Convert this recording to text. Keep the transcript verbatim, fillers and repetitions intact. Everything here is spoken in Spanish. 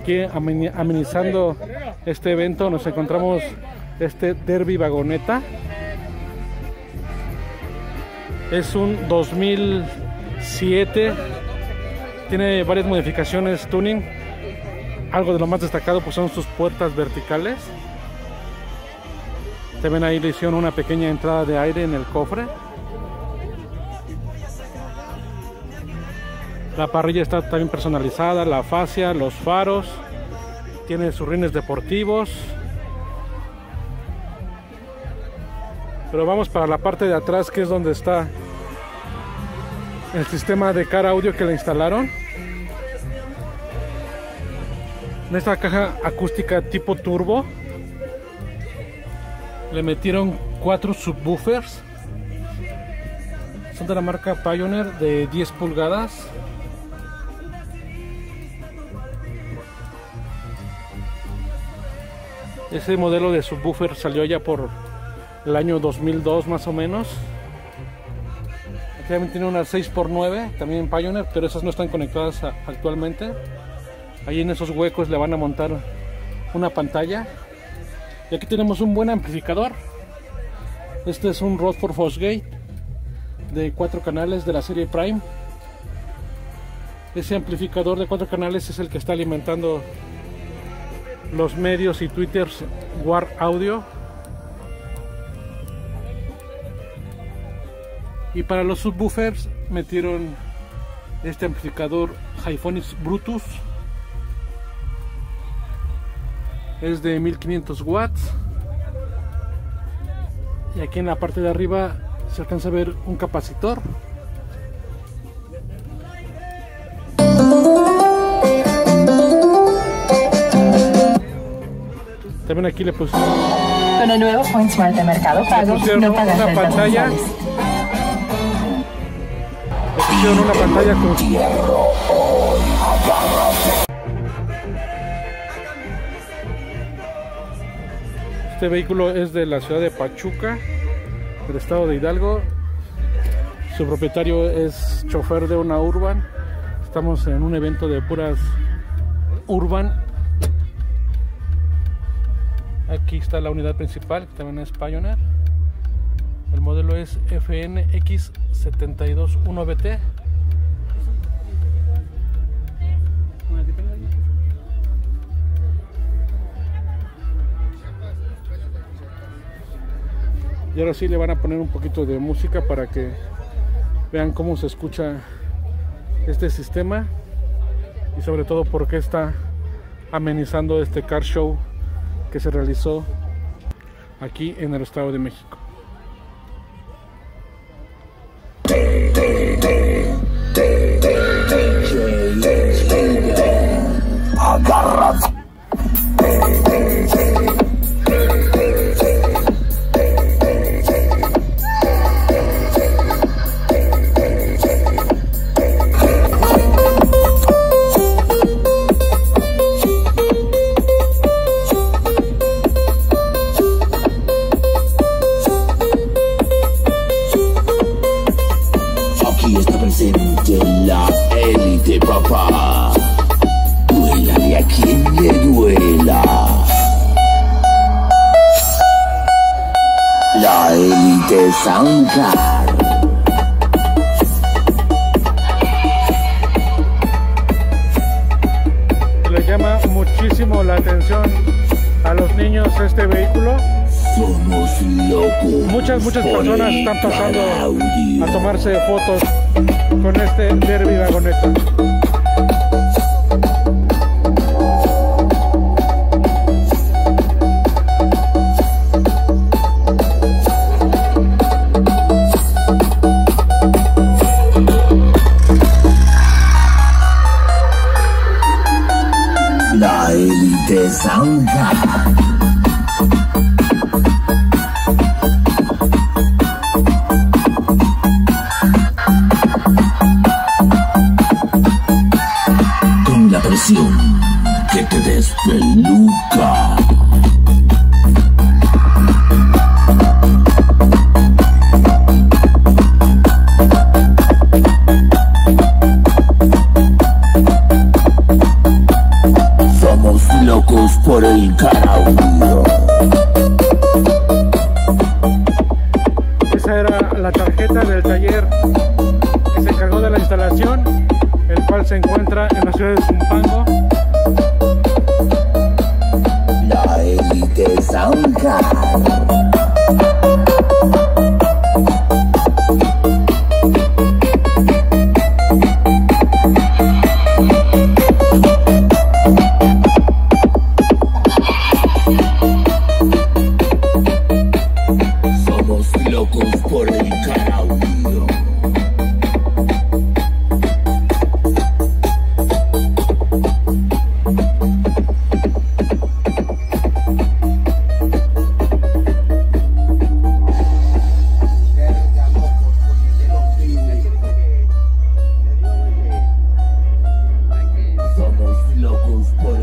aquí amenizando este evento nos encontramos este Derby Vagoneta. Es un dos mil siete, tiene varias modificaciones tuning. Algo de lo más destacado pues son sus puertas verticales. También ahí le hicieron una pequeña entrada de aire en el cofre. La parrilla está también personalizada, la fascia, los faros, tiene sus rines deportivos. Pero vamos para la parte de atrás, que es donde está el sistema de car audio que le instalaron. En esta caja acústica tipo turbo le metieron cuatro subwoofers. Son de la marca Pioneer de diez pulgadas. Ese modelo de subwoofer salió ya por el año dos mil dos más o menos. Aquí también tiene unas seis por nueve, también en Pioneer, pero esas no están conectadas a, actualmente. Ahí en esos huecos le van a montar una pantalla. Y aquí tenemos un buen amplificador. Este es un Rockford Fosgate de cuatro canales de la serie Prime. Ese amplificador de cuatro canales es el que está alimentando los medios y twitters War Audio. Y para los subwoofers metieron este amplificador Hyphonics Brutus. Es de mil quinientos watts. Y aquí en la parte de arriba se alcanza a ver un capacitor. También aquí le pusieron, con el nuevo PointSmart de Mercado Pago, no pagas una rentas pantalla. mensuales. Le pusieron una pantalla con este vehículo es de la ciudad de Pachuca, del estado de Hidalgo. Su propietario es chofer de una Urban. Estamos en un evento de puras Urban. Aquí está la unidad principal, que también es Pioneer. El modelo es F N X setenta y dos uno B T. Y ahora sí le van a poner un poquito de música para que vean cómo se escucha este sistema y sobre todo por qué está amenizando este car show que se realizó aquí en el Estado de México. Agárrate. Aquí está presente la élite, papá. Duélale a quien le duela. La élite Soundcar. Le llama muchísimo la atención a los niños este vehículo. Somos locos. Muchas, muchas personas están pasando a tomarse fotos con este Derby Vagoneta. La élite Soundcar. Que te despeluca. locos por el karaoke. Esa era la tarjeta del taller que se encargó de la instalación, el cual se encuentra en la ciudad de Zumpango. La Élite Soundcard. Locos por